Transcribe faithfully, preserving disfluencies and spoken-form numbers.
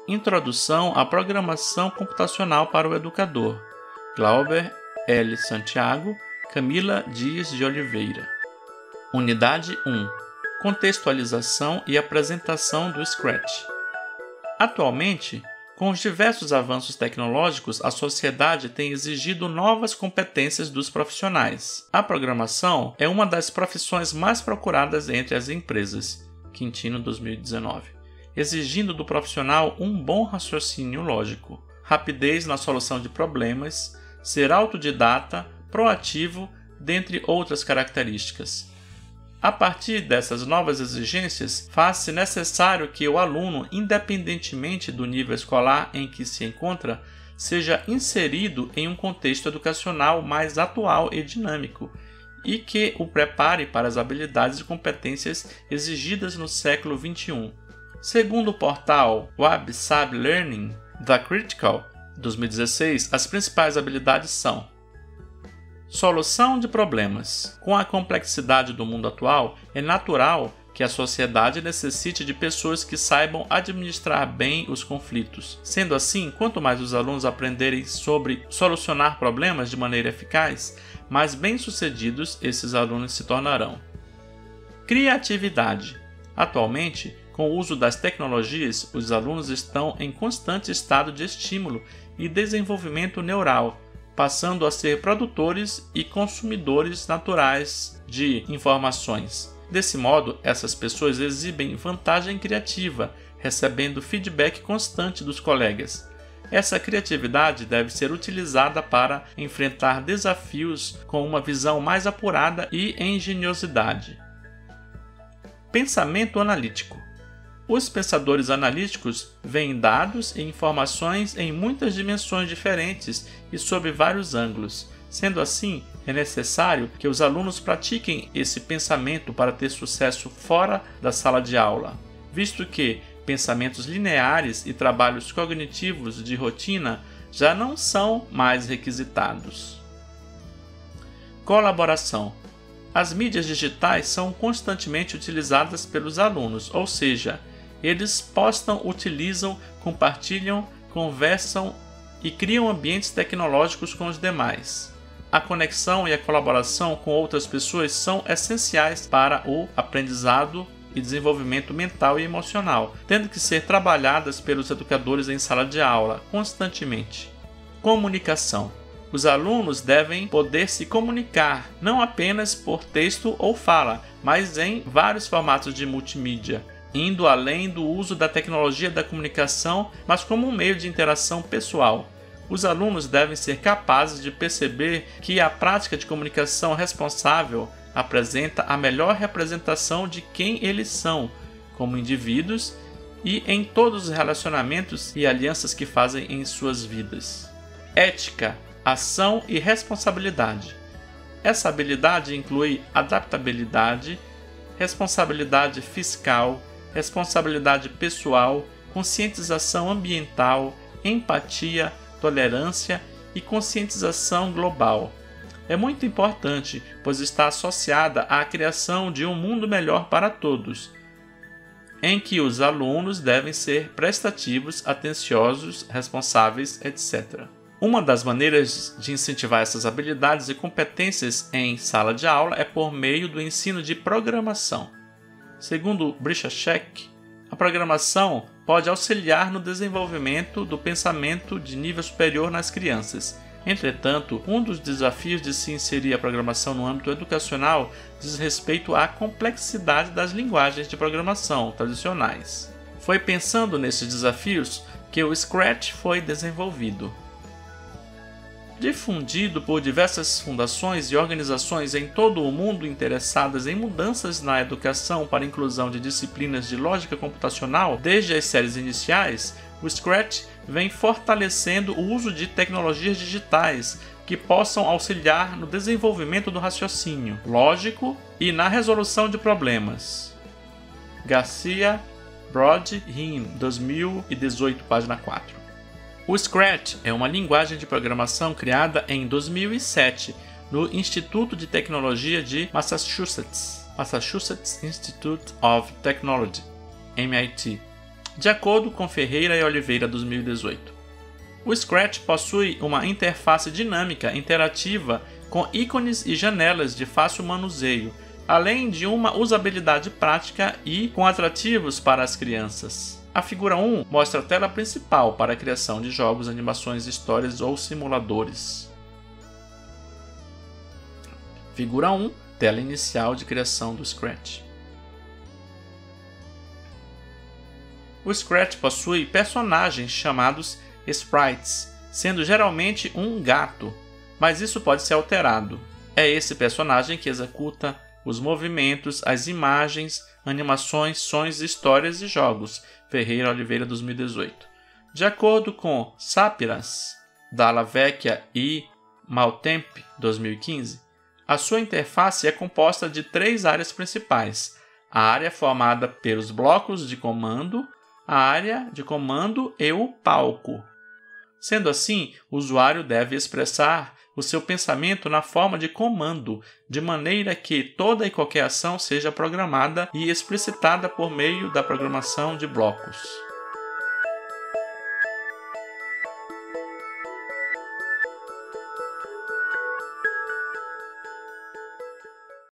Introdução à Programação Computacional para o Educador. Glauber L. Santiago, Camila Dias de Oliveira. Unidade um. Contextualização e apresentação do Scratch. Atualmente, com os diversos avanços tecnológicos, a sociedade tem exigido novas competências dos profissionais. A programação é uma das profissões mais procuradas entre as empresas. Quintino, dois mil e dezenove. Exigindo do profissional um bom raciocínio lógico, rapidez na solução de problemas, ser autodidata, proativo, dentre outras características. A partir dessas novas exigências, faz-se necessário que o aluno, independentemente do nível escolar em que se encontra, seja inserido em um contexto educacional mais atual e dinâmico, e que o prepare para as habilidades e competências exigidas no século vinte e um. Segundo o portal WebSab Learning, The Critical, dois mil e dezesseis, as principais habilidades são: solução de problemas. Com a complexidade do mundo atual, é natural que a sociedade necessite de pessoas que saibam administrar bem os conflitos. Sendo assim, quanto mais os alunos aprenderem sobre solucionar problemas de maneira eficaz, mais bem-sucedidos esses alunos se tornarão. Criatividade. Atualmente, com o uso das tecnologias, os alunos estão em constante estado de estímulo e desenvolvimento neural, passando a ser produtores e consumidores naturais de informações. Desse modo, essas pessoas exibem vantagem criativa, recebendo feedback constante dos colegas. Essa criatividade deve ser utilizada para enfrentar desafios com uma visão mais apurada e engenhosidade. Pensamento analítico. Os pensadores analíticos veem dados e informações em muitas dimensões diferentes e sob vários ângulos. Sendo assim, é necessário que os alunos pratiquem esse pensamento para ter sucesso fora da sala de aula, visto que pensamentos lineares e trabalhos cognitivos de rotina já não são mais requisitados. Colaboração. As mídias digitais são constantemente utilizadas pelos alunos, ou seja, eles postam, utilizam, compartilham, conversam e criam ambientes tecnológicos com os demais. A conexão e a colaboração com outras pessoas são essenciais para o aprendizado e desenvolvimento mental e emocional, tendo que ser trabalhadas pelos educadores em sala de aula constantemente. Comunicação. Os alunos devem poder se comunicar, não apenas por texto ou fala, mas em vários formatos de multimídia, indo além do uso da tecnologia da comunicação, mas como um meio de interação pessoal. Os alunos devem ser capazes de perceber que a prática de comunicação responsável apresenta a melhor representação de quem eles são, como indivíduos, e em todos os relacionamentos e alianças que fazem em suas vidas. Ética, ação e responsabilidade. Essa habilidade inclui adaptabilidade, responsabilidade fiscal, responsabilidade pessoal, conscientização ambiental, empatia, tolerância e conscientização global. É muito importante, pois está associada à criação de um mundo melhor para todos, em que os alunos devem ser prestativos, atenciosos, responsáveis, etcétera. Uma das maneiras de incentivar essas habilidades e competências em sala de aula é por meio do ensino de programação. Segundo Brichacek, a programação pode auxiliar no desenvolvimento do pensamento de nível superior nas crianças. Entretanto, um dos desafios de se inserir a programação no âmbito educacional diz respeito à complexidade das linguagens de programação tradicionais. Foi pensando nesses desafios que o Scratch foi desenvolvido. Difundido por diversas fundações e organizações em todo o mundo interessadas em mudanças na educação para a inclusão de disciplinas de lógica computacional, desde as séries iniciais, o Scratch vem fortalecendo o uso de tecnologias digitais que possam auxiliar no desenvolvimento do raciocínio lógico e na resolução de problemas. Garcia, Brod, Rim, dois mil e dezoito, página quatro. O Scratch é uma linguagem de programação criada em dois mil e sete no Instituto de Tecnologia de Massachusetts, Massachusetts Institute of Technology, M I T, de acordo com Ferreira e Oliveira dois mil e dezoito. O Scratch possui uma interface dinâmica interativa com ícones e janelas de fácil manuseio, além de uma usabilidade prática e com atrativos para as crianças. A figura um mostra a tela principal para a criação de jogos, animações, histórias ou simuladores. Figura um, tela inicial de criação do Scratch. O Scratch possui personagens chamados sprites, sendo geralmente um gato, mas isso pode ser alterado. É esse personagem que executa os movimentos, as imagens, animações, sons, histórias e jogos. Ferreira Oliveira dois mil e dezoito. De acordo com Sapiras, Dalla Vecchia e Maltemp dois mil e quinze, a sua interface é composta de três áreas principais: a área formada pelos blocos de comando, a área de comando e o palco. Sendo assim, o usuário deve expressar o seu pensamento na forma de comando, de maneira que toda e qualquer ação seja programada e explicitada por meio da programação de blocos.